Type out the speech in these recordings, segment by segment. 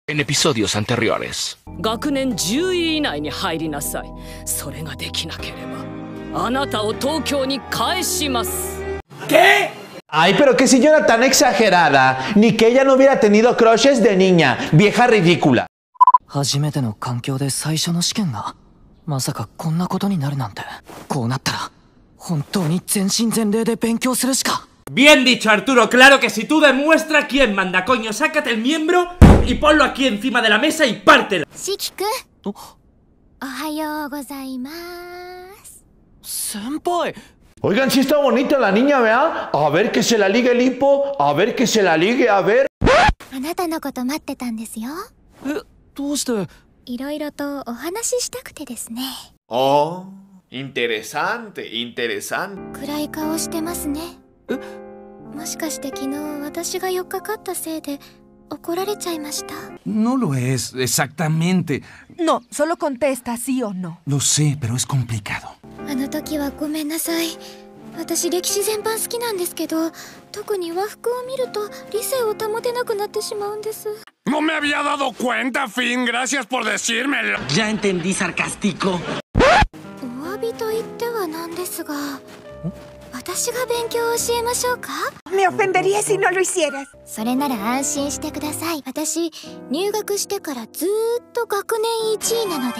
En episodios anteriores. 学年10位以内に入りなさい。それができなければあなたを東京に返します。 ¿Qué? Ay, pero qué señora tan exagerada. Ni que ella no hubiera tenido crushes de niña. Vieja ridícula. 初めての環境で最初の試験がまさかこんなことになるなんて。こうなったら本当に全身全霊で勉強するしか。 Bien dicho, Arturo, claro que si tú demuestra quién manda, coño, sácate el miembro y ponlo aquí encima de la mesa y pártelo. Shiki-kun. Ohayo gozaimasu. Senpai. Oigan, sí está bonita la niña, ¿verdad? A ver que se la ligue el hipo, a ver que se la ligue, a ver. あなたのこと待ってたんですよ。 どうして？ いろいろとお話ししたくてですね。 Oh, interesante, interesante. 暗い顔してますね。もしかして昨日私が寄っかかったせいで怒られちゃいました。 No lo es, exactamente. No, solo contesta sí o no. Lo sé, pero es complicado. あの時はごめんなさい。私歴史全般好きなんですけど、特に和服を見ると理性を保てなくなってしまうんです。 No me había dado cuenta, Finn. Gracias por decírmelo. Ya entendí, sarcástico. お詫びと言ってはなんですが、私が勉強を教えましょうか？ Me ofendería si no lo hicieras. それなら安心してください。私入学してからずーっと学年1位なので。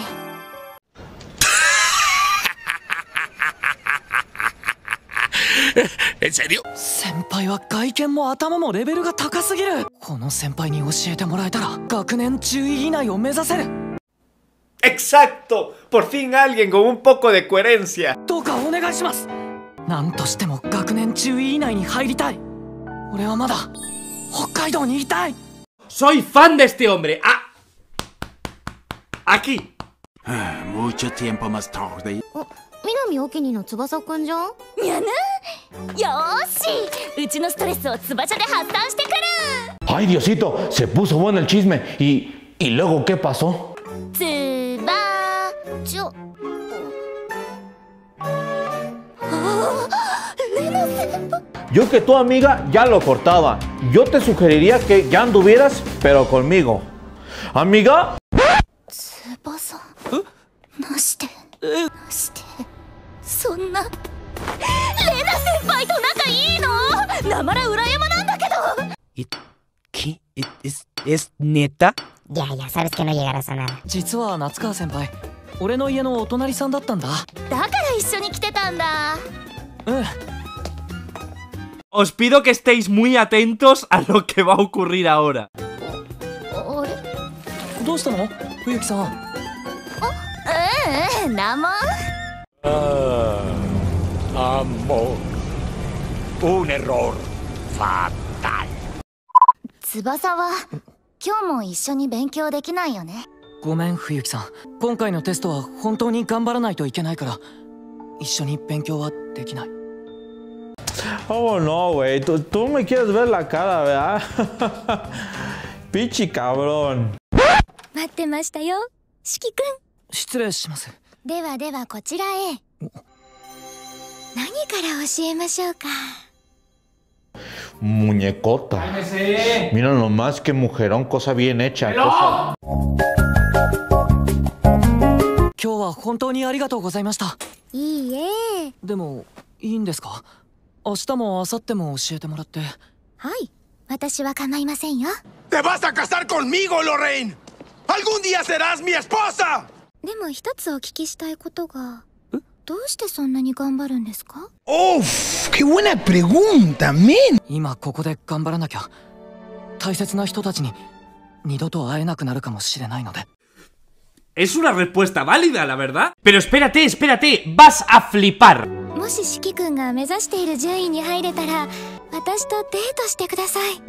¿En serio? 先輩は外見も頭もレベルが高すぎる。この先輩に教えてもらえたら学年10位以内を目指せる。 Exacto, por fin alguien con un poco de coherencia. どうかお願いします。なんとしても学年10位以内に入りたい。俺はまだ北海道にいたい。 Soy fan de este hombre. Aquí. Mucho tiempo más tarde. 南おきにの翼くんじゃん。やな。よーし、うちのストレスを翼で発散してくる。 Ay, Diosito, se puso bueno el chisme. ¿Y luego qué pasó? つばちょ。 Yo que tu amiga ya lo cortaba. Yo te sugeriría que ya anduvieras, pero conmigo. ¿Amiga? 翼。なして。そんな。レナ先輩と仲いいの？なまら裏山なんだけど。 ¿Es neta? Ya sabes que no llegarás a nada. 実は夏川先輩、俺の家のお隣さんだったんだ。 だから一緒に来てたんだ。 Os pido que estéis muy atentos a lo que va a ocurrir ahora. あれ？ どうしたの？冬木さん。 なんも。 Amor. Un error fatal. 翼は今日も一緒に勉強できないよね。 ごめん冬木さん。今回のテストは本当に頑張らないといけないから一緒に勉強はできない。 Oh, no, güey. Tú me quieres ver la cara, ¿verdad? Pichi cabrón. 待ってましたよ、四季くん。 失礼します。 ではこちらへ。何から教えましょうか。 Muñecota. Mira nomás qué mujerón, cosa bien hecha. 今日は本当にありがとうございました。 いいえ。 でもいいんですか？明日も明後日も教えてもらって。 はい、私は構いませんよ。 ¡Te vas a casar conmigo, Lorraine! ¡Algún día serás mi esposa! でも一つお聞きしたいことが。どうしてそんなに頑張るんですか？ ¡Uf! ¡Qué buena pregunta, men! 今ここで頑張らなきゃ大切な人たちに二度と会えなくなるかもしれないので。 Es una respuesta válida, la verdad. Pero espérate, vas a flipar. もし四季くんが目指している順位に入れたら私とデートしてください。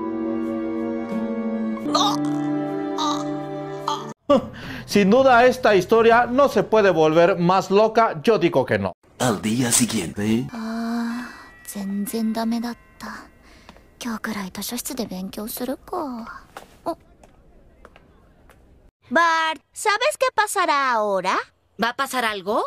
Sin duda esta historia no se puede volver más loca, yo digo que no. Al día siguiente. 全然ダメだった。今日くらい図書室で勉強するか。 Bart, ¿sabes qué pasará ahora? ¿Va a pasar algo?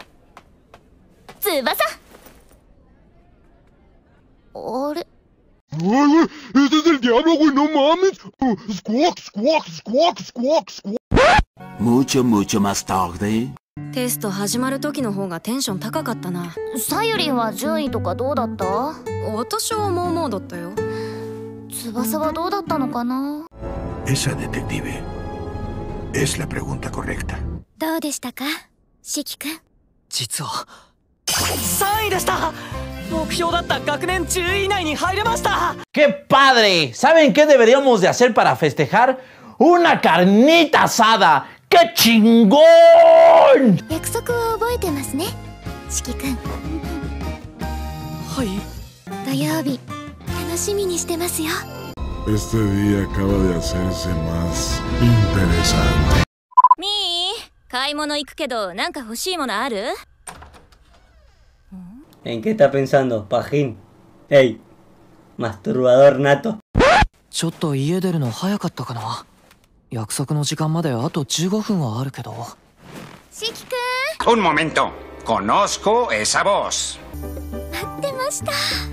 翼。あれ？ Ay, güey, ese es el diablo, güey, no mames. Squawk, squawk, squawk, squawk, squawk. Mucho más tarde. テスト始まる時の方がテンション高かったな。 さゆりんは順位とかどうだった？ 私はまあまあだったよ。 翼はどうだったのかな？ Esa detective es la pregunta correcta. どうでしたか、四季くん。 実は3位でした。目標だった学年10位以内に入れました。 ¡Qué padre! ¿Saben qué deberíamos de hacer para festejar? ¡Una carnita asada! ¡Qué chingón! 約束を覚えてますね、四季くん。 はい。 土曜日楽しみにしてますよ。 Este día acaba de hacerse más interesante. みー、買い物行くけどなんか欲しいものある？ ¿En qué está pensando, Pajín? ¡Ey! Masturbador nato. ちょっと家出るの早かったかな。約束の時間まであと15分はあるけど。 四季くん。 Un momento. Conozco esa voz. 待ってました。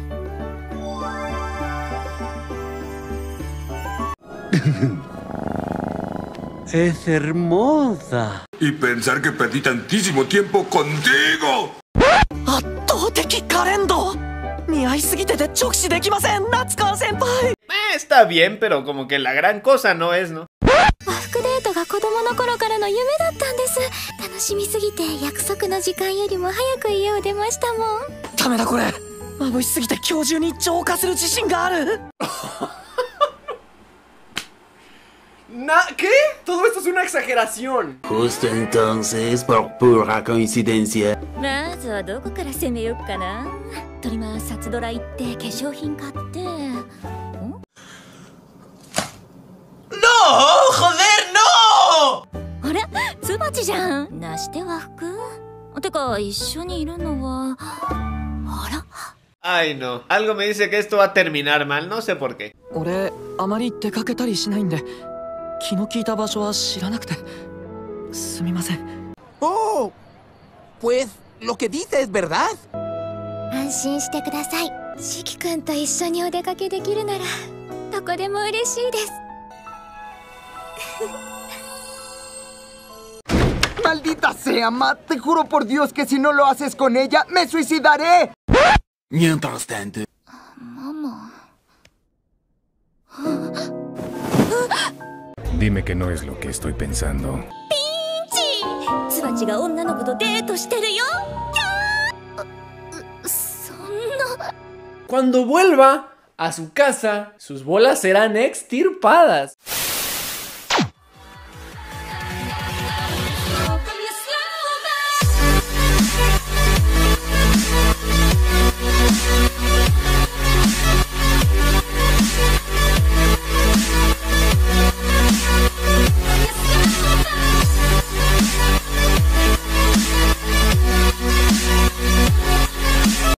Es hermosa. Y pensar que perdí tantísimo tiempo contigo. 圧倒的可憐度。似合いすぎてて直視できません、夏川先輩。 Está bien, pero como que la gran cosa no es, ¿no? 和服デートが子供の頃からの夢だったんです。楽しみすぎて約束の時間よりも早く家を出ましたもん。 ダメだこれ。眩しすぎて今日中に浄化する自信がある。 ¿Qué? Todo esto es una exageración. Justo entonces, por pura coincidencia. まずはどこから攻めよっかな。とりま札ドラ行って化粧品買って。 ¡No! ¡Joder, no! あれ、ツバチじゃん。なして和服？てか一緒にいるのは。あら。 Ay, no. Algo me dice que esto va a terminar mal. No sé por qué. 俺あまり出かけたりしないんで気の利いた場所は知らなくてすみません。 Oh, pues lo que dice es verdad. 安心してください。四季くんと一緒にお出かけできるならどこでも嬉しいです。 Maldita sea, Matt, te juro por Dios que si no lo haces con ella, me suicidaré. Mientras tanto. Mamá. Dime que no es lo que estoy pensando. ¡Pinchi! Tsubachiが女の子とデートしてるよ。 Cuando vuelva a su casa, sus bolas serán extirpadas.